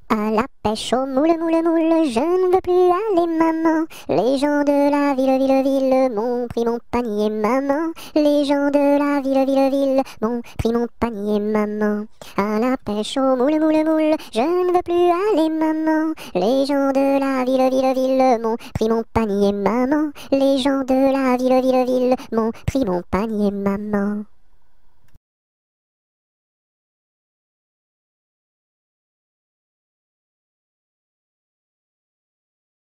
À la pêche au moule, moule, moule, je ne veux plus aller, maman. Les gens de la ville m'ont pris mon panier, maman. Les gens de la ville m'ont pris mon panier, maman. À la pêche au moule, moule, moule, je ne veux plus aller, maman. Les gens de la ville m'ont pris mon panier, maman. Les gens de la ville m'ont pris mon panier, maman.